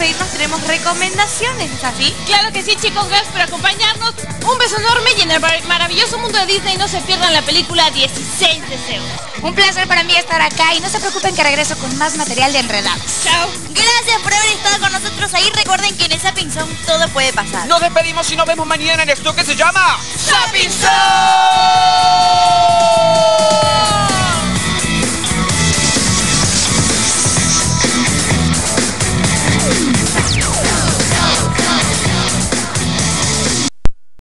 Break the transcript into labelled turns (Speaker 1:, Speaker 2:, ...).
Speaker 1: despedirnos tenemos recomendaciones, ¿es así?
Speaker 2: Claro que sí, chicos, gracias por acompañarnos. Un beso enorme y en el maravilloso mundo de Disney no se pierdan la película 16 Deseos.
Speaker 3: Un placer para mí estar acá y no se preocupen que regreso con más material de Enredados.
Speaker 2: Chao.
Speaker 4: Gracias por haber estado con nosotros ahí. Recuerden que en el Zapping Zone todo puede pasar.
Speaker 5: Nos despedimos y nos vemos mañana en esto que se llama
Speaker 4: Zapping Zone.